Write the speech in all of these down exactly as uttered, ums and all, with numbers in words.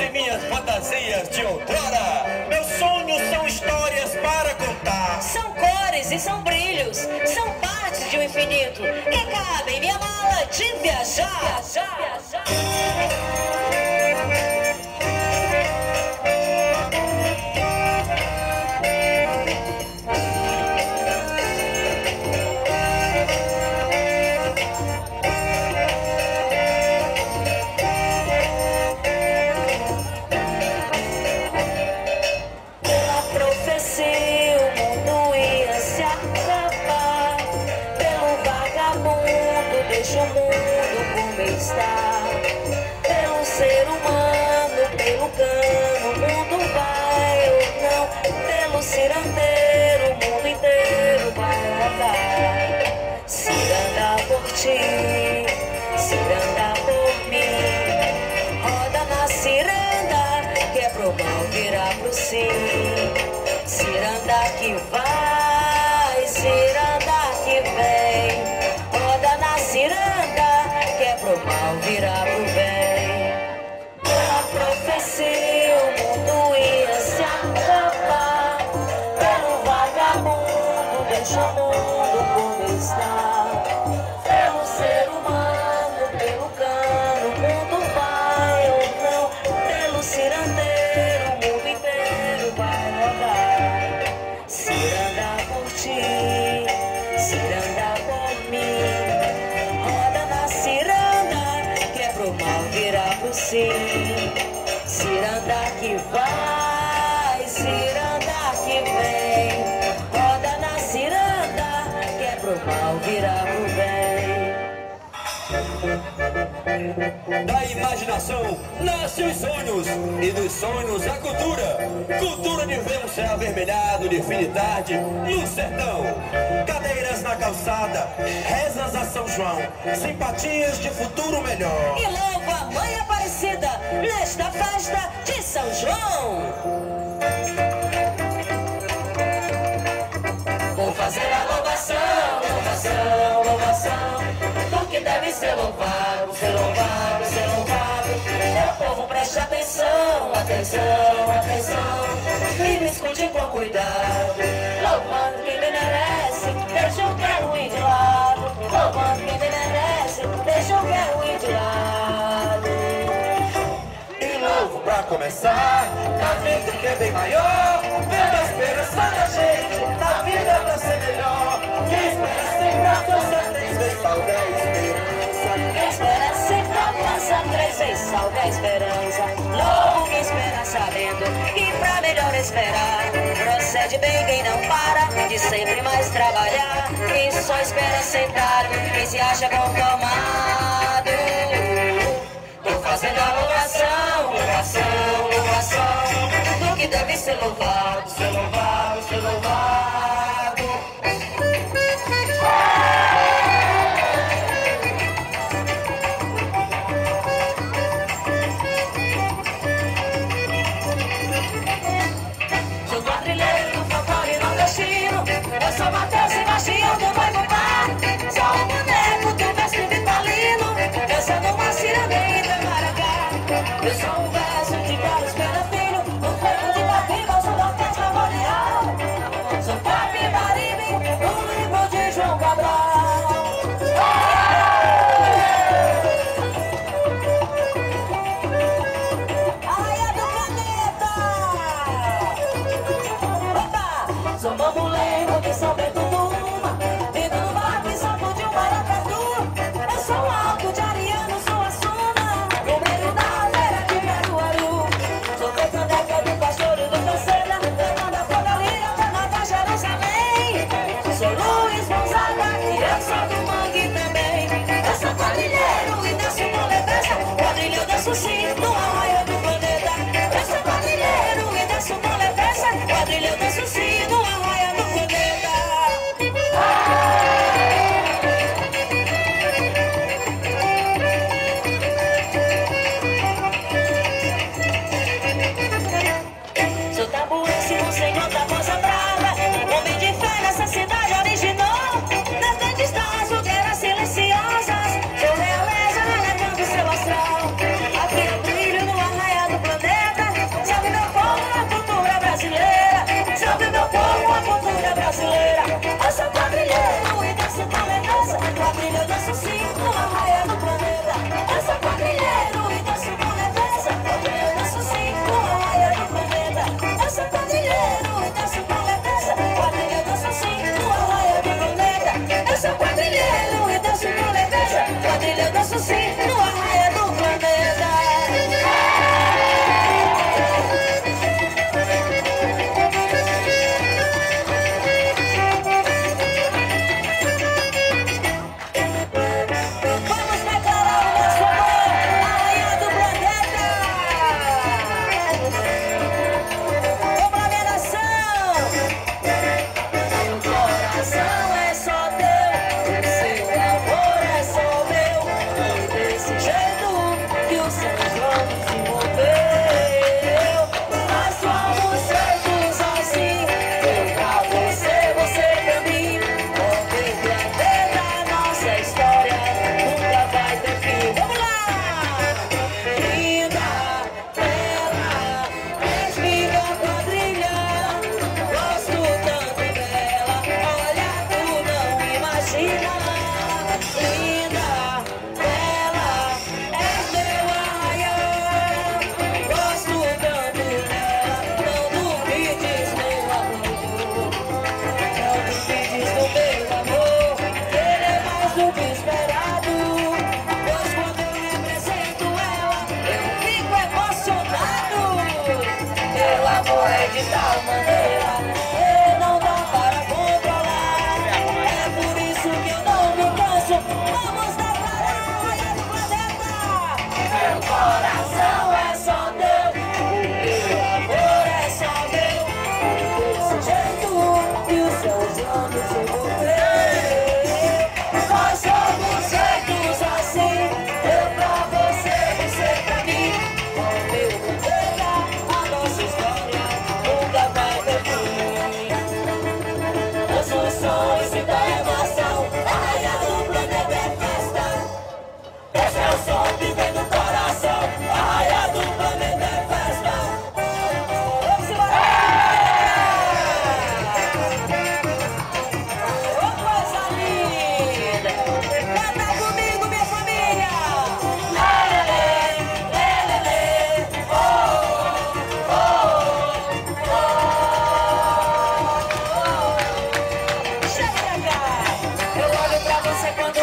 em minhas fantasias de outrora. Meus sonhos são histórias para contar. São cores e são brilhos, são partes de um infinito que cabem em minha mala de viajar. viajar, viajar. Deixa o mundo como está. Pelo ser humano, pelo cano, o mundo vai ou não. Pelo cirandeiro, o mundo inteiro vai rodar. Ciranda por ti, ciranda por mim. Roda na ciranda, que é pro mal virar pro sim. Ciranda que vai, ciranda que vem. Ciranda, que é pro mal virar pro bem. Pela profecia o mundo ia se acabar. Pelo vagabundo deixa o mundo como está. Pelo ser humano, pelo cano, o mundo vai ou não. Pelo cirandeiro, o mundo inteiro vai rodar. Ciranda por ti, ciranda por mim. Virar pro sim. Ciranda que vai, ciranda que vem. Roda na ciranda, que é pro mal virar pro bem. Da imaginação nascem os sonhos, e dos sonhos a cultura. Cultura de ver um céu avermelhado de fim de tarde no sertão. Cadeiras na calçada, rezas a São João, simpatias de futuro melhor. E louvo a Mãe Aparecida nesta festa de São João. Vou fazer a louvação, louvação, louvação, do que deve ser louvado, ser louvado, ser louvado. Meu povo preste atenção, atenção, atenção, e me escute com cuidado. Louvando quem me merece, deixa o que é ruim de lado. Louvando quem me merece, deixa o que é ruim de lado. E louvo pra começar, na vida que é bem maior, vendo a esperança da gente, na vida pra ser melhor. Quem espera sempre alcança três vezes salve a esperança. Quem espera sempre alcança três vezes salve a esperança. Louvo quem espera sabendo que pra melhor esperar, procede bem quem não para de sempre mais trabalhar. Quem só espera sentado, quem se acha conformado. Tô fazendo a louvação, louvação, louvação, do que deve ser louvado, ser louvado, ser louvado. Sou quadrilheiro do folclore nordestino, eu sou Mateus Sebastião do Boi Bumbá. Sou o boneco do mestre Vitalino, dançando uma cirandeira em Maracá. Eu sou um verso de Carlos Pena Filho, o fogo de Tapiba, sou da festa memorial. Sou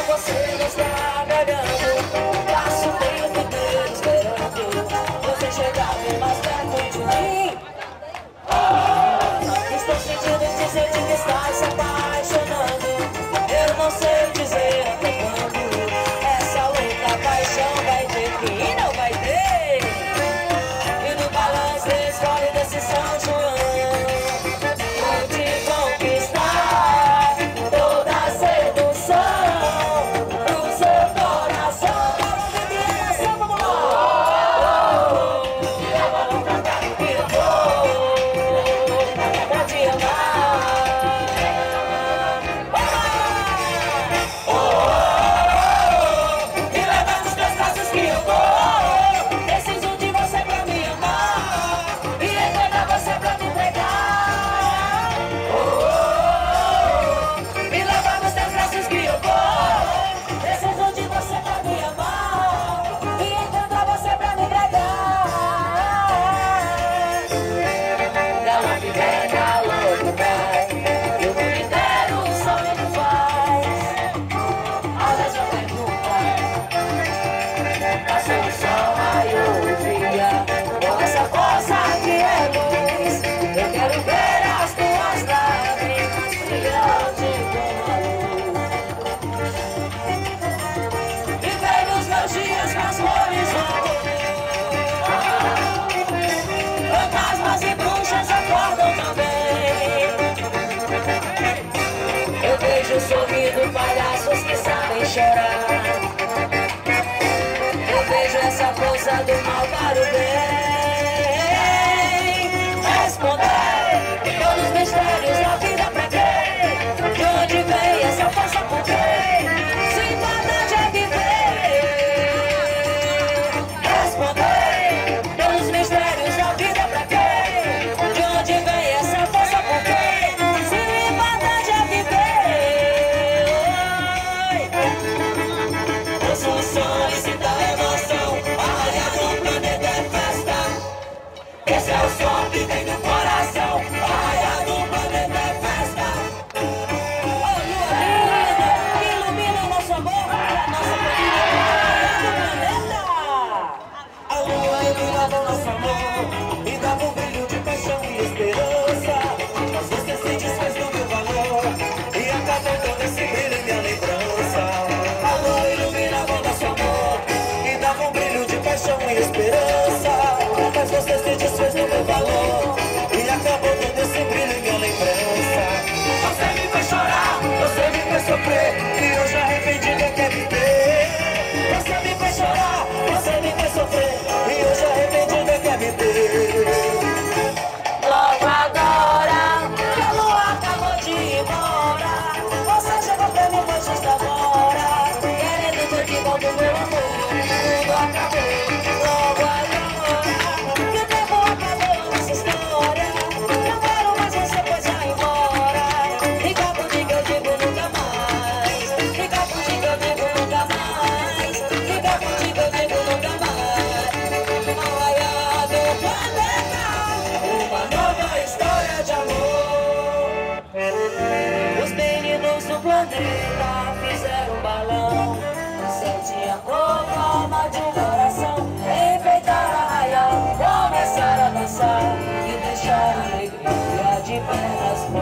você não está pegando. Passo o tempo inteiro esperando você chegar bem mais perto de mim. Estou sentindo dizer que está se apaixonando. Eu não sei dizer até quando essa louca paixão vai ter fim. Não vai ter. E no balanço escolhe desse São João, vou te conquistar. Toda a sedução pro seu coração. Vamos beber essa, vamos lá. Eu vou pra te amar. Me leva nos teus braços que eu vou. Preciso de você pra me amar e entregar você pra me entregar. Me leva nos teus braços que eu vou. Preciso de você pra me amar e entregar você pra me entregar. Galo que vem, galo que vai, e o mundo inteiro um sonho faz. Olha essa pergunta, passou o sol, raiou o dia, com essa força que é luz. Eu quero ver as tuas lágrimas brilhando como a luz. E vem nos meus dias com as flores do amor. Fantasmas e bruxas acordam também. Eu vejo sorrindo palhaços que sabem chorar. Eu vejo essa força do mal para o bem. Responder todos os mistérios da vida pra quem? De onde vem essa força por quem? Se vontade é viver. Responder todos os mistérios da vida pra quem? De onde vem essa força por quem? Se vontade é viver. Ouço os sons e da emoção, arranha do planeta é festa. Esse é o som que vem do coração, arranha do planeta é festa. Oh, lua linda, que ilumina nosso amor, nossa família, do planeta. A lua iluminava o nosso amor e dava um brilho de paixão e esperança. Mas você se desfez do meu valor e acabou todo esse brilho em minha lembrança. A lua iluminava o nosso amor e dava um brilho de paixão e esperança. Mas você se desfez do meu valor e acabou todo esse brilho em minha lembrança. Você me fez chorar, você me fez sofrer e hoje arrependido quer viver. Você me fez chorar, você me fez sofrer e hoje arrependido quer viver. Logo agora, que a lua acabou de ir embora, você chegou pra mim, foi justo agora, querendo ter de volta o meu amor. Tudo acabou. Logo agora, que o tempo acabou nessa história, não quero mais você, pois vai embora. Fica contigo, eu digo nunca mais. Fica contigo, eu digo nunca mais. Fica contigo, eu digo nunca mais. Arraia do planeta, uma nova história de amor. Os meninos do planeta fizeram um balão, o céu tinha cor, forma de um coração. Enfeitaram a raia, começaram a dançar e deixaram a alegria de pernas pro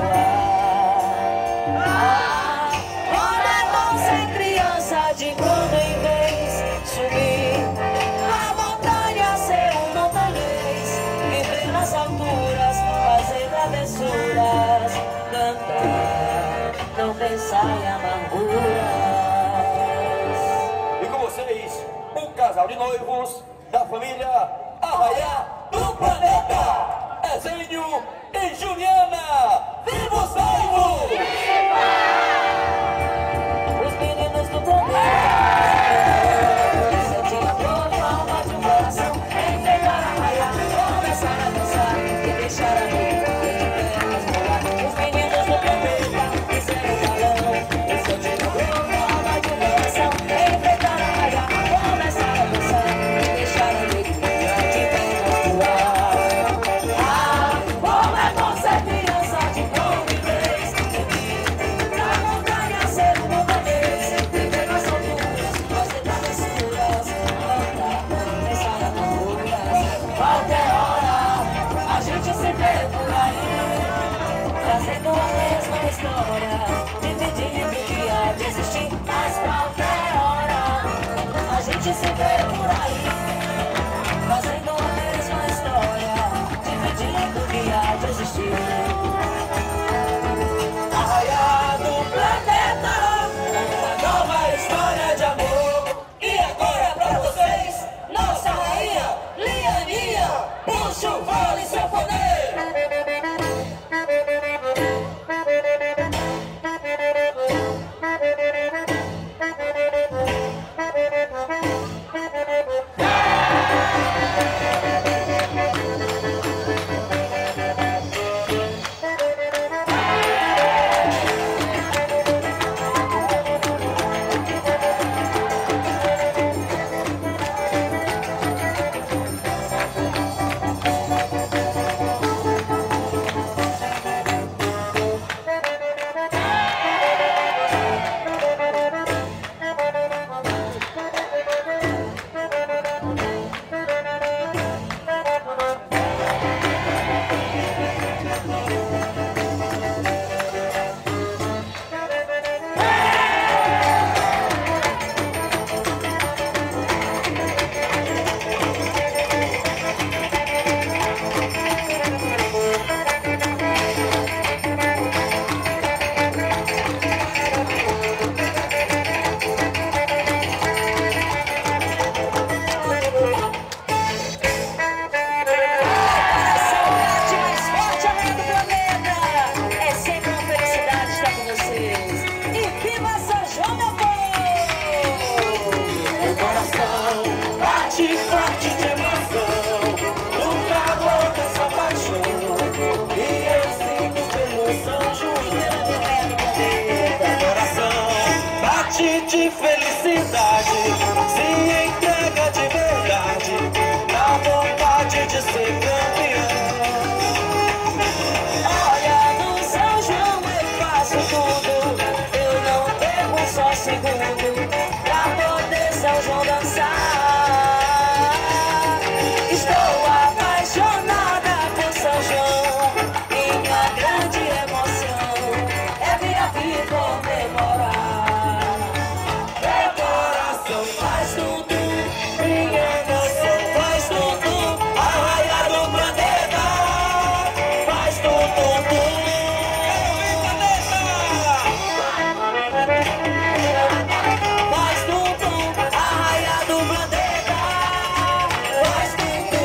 ar. Ah, como é bom ser criança, de quando em vez subir a montanha, ser um montanhês, viver nas alturas, fazer travessuras, cantar, não pensar em amarguras. E com vocês, um casal de noivos da família Arraiá do Planeta, Ezênio e Juliana. Viva os noivos! Os meninos do planeta, você tinha cor, forma de um coração. Enfeitaram a raia, começaram a dançar e deixaram a alegria de pernas no ar. Os meninos do planeta fizeram um balão, o seu tinha cor, forma de um coração. Enfeitaram a raia, começaram a dançar e deixaram a alegria de pernas no ar. Ah, como é bom ser criança de sede de felicidade, se entrega de verdade, na vontade de ser campeão. Olha, no São João eu faço tudo, eu não perco um só segundo pra poder São João dançar. Estou apaixonada por São João, minha grande emoção é vir aqui comemorar. Meu coração faz tudo, minha emoção faz tudo, a raia do planeta faz tudo, tudo. Faz tudo, a raia do planeta faz tudo,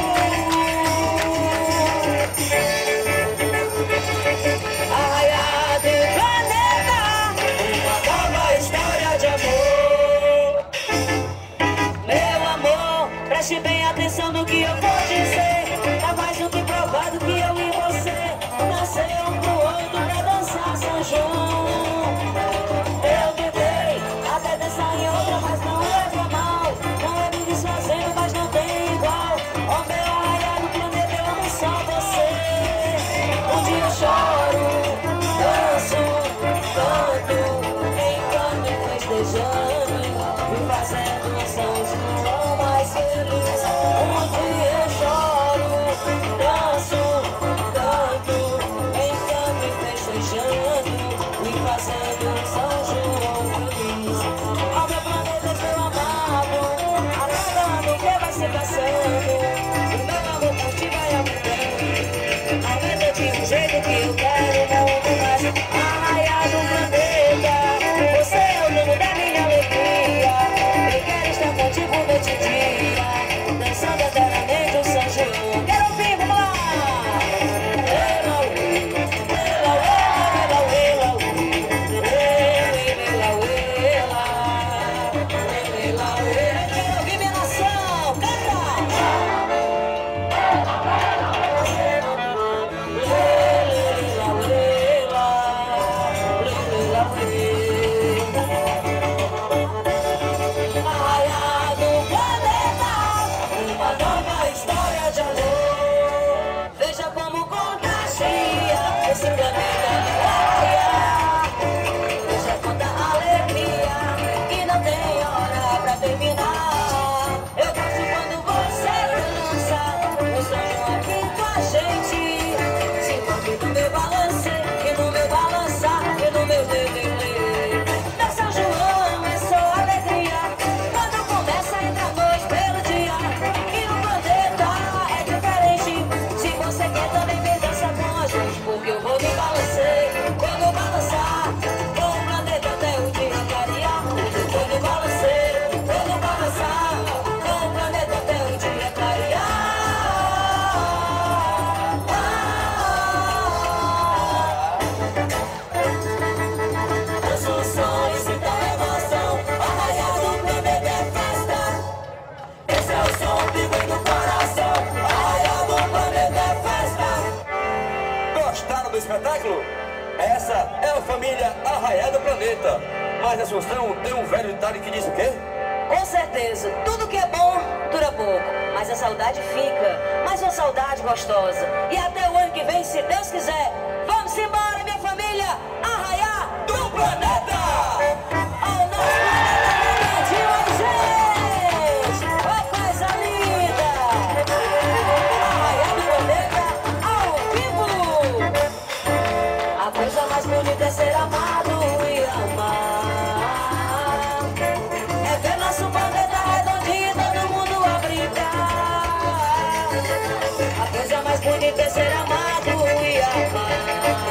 a raia do planeta, uma nova história de amor. Meu amor, preste bem atenção no que eu vou dizer. Tá mais do que provado que eu e você nasceu um pro outro pra dançar São João. Eu tentei até dançar em outra, mas não leva mal. Não é me desfazendo, mas não tem igual. Oh, meu arraiado planeta, eu amo só você. Um dia eu choro, danço, canto, encanto, festejando, me fazendo São João mais feliz. Um dia eu choro, danço, canto, encanto, festejando, me fazendo São João feliz. Ao meu planeta, meu amado, a cada ano que vai se passando, o meu amor por ti vai aumentando. Aumenta de um jeito que eu quero o mundo mais arraiado do planeta. Você é o dono da minha alegria, eu quero estar contigo noite e dia, dançando eternamente o São João. Quero ouvir, vamos lá! Ela, ela, ela, ela, ela, quero ouvir minha nação, canta! Raia do planeta, uma nova história de amor. Veja como contagia esse planeta raia. Veja quanta alegria que não tem hora pra terminar. Eu gosto quando você dança, o São João aqui com a gente. Se envolve no meu balance, e no meu balançar, e no meu lelele. Meu São João é só alegria, quando começa entra a noite pelo dia. E o planeta é diferente, se você quer também me dança com a gente, porque eu vou me balançar, eu vou balançar com o planeta até o dia clarear. Eu vou me balançar, eu vou balançar com o planeta até o dia clarear. Dança um som e sinta a emoção, arraiado do planeta é festa. Esse é o som vivo do coração, arraiado do planeta é festa. Gostaram do espetáculo? Essa é a família Arraiá do Planeta. Mas Assunção tem um velho ditado que diz o quê? Com certeza, tudo que é bom dura pouco, mas a saudade fica, mas uma saudade gostosa. E até o ano que vem, se Deus quiser, vamos embora, minha família, Arraiá do Planeta! Ao nosso planeta gente! Ô coisa linda! Arraiá do Planeta ao vivo! A coisa mais bonita é ser amado e amar. É ver nosso planeta redondinho e todo mundo a brincar. A coisa mais bonita é ser amado e amar.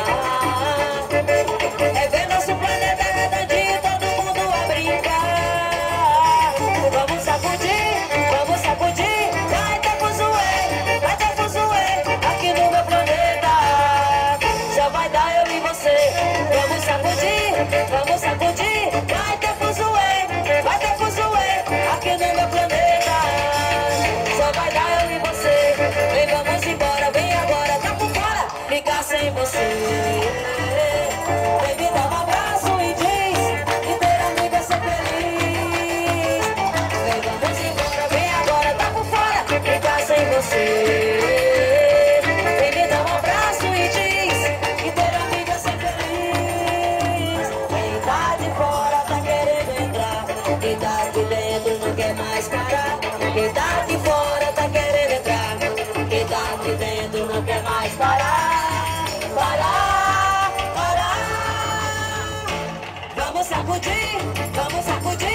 É ver nosso planeta redondinho e todo mundo a brincar. Vamos sacudir, vamos sacudir, vai ter fuzuê, vai ter fuzuê aqui no meu planeta. Só vai dar eu e você. Vamos sacudir, vamos sacudir, vai ter fuzuê, vai ter fuzuê aqui no meu planeta. Só vai dar eu e você. Vem, vamos embora, vem agora, tá por fora, ficar sem você. Vem me dar um abraço e diz que ter amiga sacudir, vamos sacudir.